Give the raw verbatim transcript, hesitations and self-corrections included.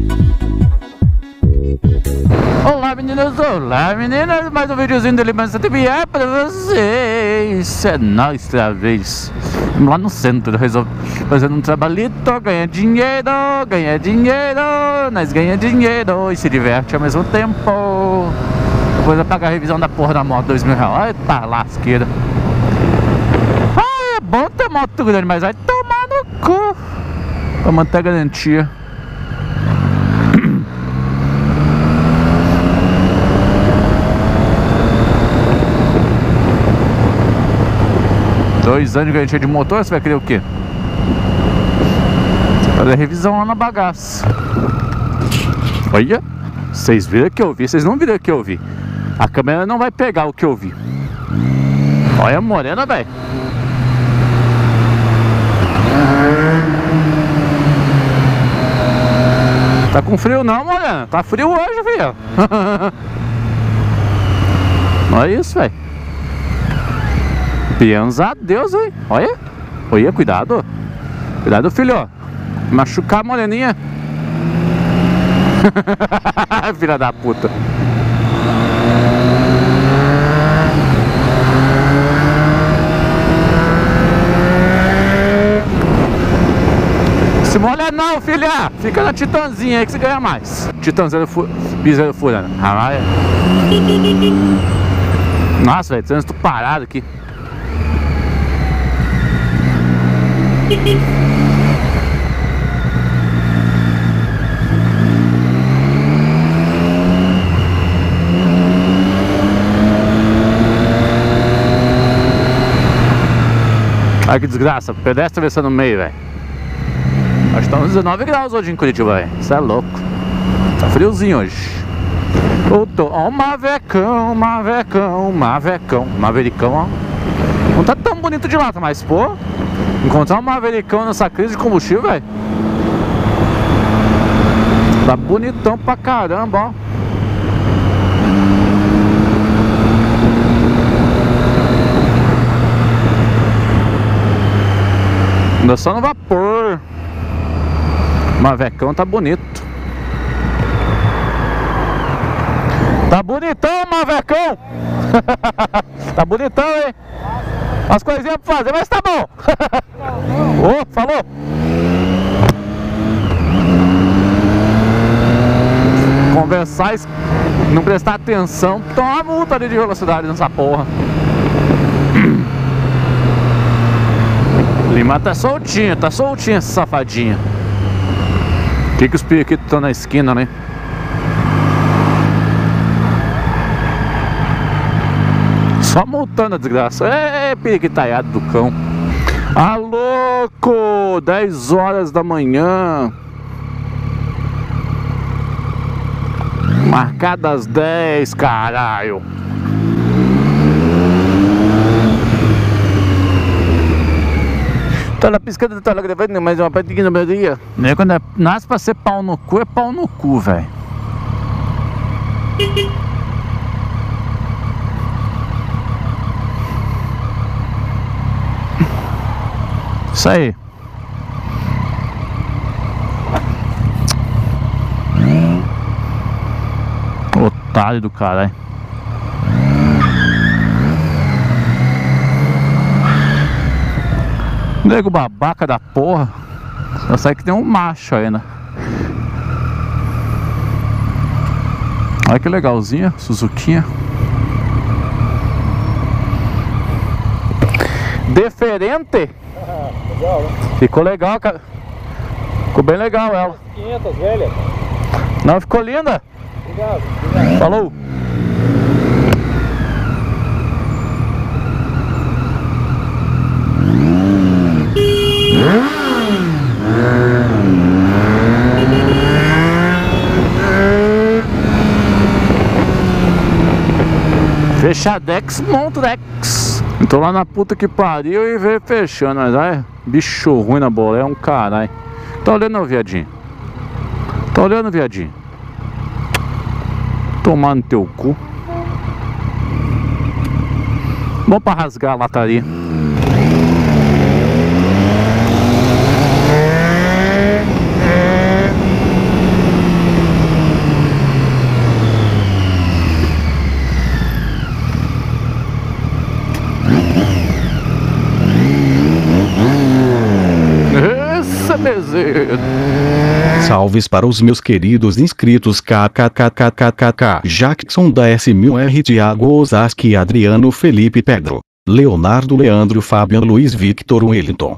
Olá meninos, olá meninas, mais um videozinho do Libança T V é pra vocês. É nóis outra vez. Vamos lá no centro, resolve fazendo um trabalhito, ganha dinheiro, ganha dinheiro, nós ganha dinheiro e se diverte ao mesmo tempo. Depois eu pagar a revisão da porra da moto, dois mil reais, tá lasqueira. Ai, é bom ter moto grande, mas vai tomar no cu pra manter a garantia. Dois anos de garantia de motor, você vai querer o quê? Fazer revisão lá na bagaça. Olha, vocês viram que eu vi, vocês não viram que eu vi. A câmera não vai pegar o que eu vi. Olha a morena, velho. Tá com frio não, morena? Tá frio hoje, filho. Olha isso, velho. Pensa a Deus, hein? Olha. Olha, cuidado. Cuidado, filho. Machucar a moreninha. Filha da puta. Se molha não, filha. Fica na Titanzinha aí que você ganha mais. Titanzinho fu piseiro furando. Ah, é. Nossa, velho, trânsito parado aqui. Ai que desgraça, pedestre atravessando no meio, velho. Nós estamos dezenove graus hoje em Curitiba, velho. Isso é louco. Tá friozinho hoje. Voltou. Ó, mavecão, mavecão, mavecão, mavericão, ó. Não tá tão bonito de lata, mas pô, encontrar um mavericão nessa crise de combustível, velho. Tá bonitão pra caramba, ó. Ainda só no vapor. Mavecão tá bonito. Tá bonitão, Mavecão. Tá bonitão, hein? Umas coisinhas pra fazer, mas tá bom. Ô, oh, falou. Conversar, não prestar atenção, toma uma multa ali de velocidade nessa porra. Lima tá soltinha, tá soltinha essa safadinha. Que que os periquitos estão na esquina, né? Só multando a desgraça. É, periquitaiado do cão. Ah, louco! dez horas da manhã. Marcadas dez, caralho. Tô na piscando, tô lá gravando, mas uma pequena maioria. Né, quando é, nasce pra ser pau no cu, é pau no cu, velho. Isso aí. Otário do caralho. Nego babaca da porra. Eu sei que tem um macho aí, né? Olha que legalzinha, Suzuquinha. Diferente. Legal, né? Ficou legal, cara. Ficou bem legal ela. quinhentas, velha. Não, ficou linda. Obrigado, obrigado. Falou. Fechadex, Montrex. Tô lá na puta que pariu e veio fechando, mas ai, bicho ruim na bola, é um caralho. Tá olhando, não, viadinho? Tá olhando, viadinho? Tomar no teu cu. Bom pra rasgar a lataria. Essa meseta. Salves para os meus queridos inscritos kkkkkkk Jackson da S mil R Thiago Osaski Adriano Felipe Pedro Leonardo Leandro Fabian Luiz Victor Wellington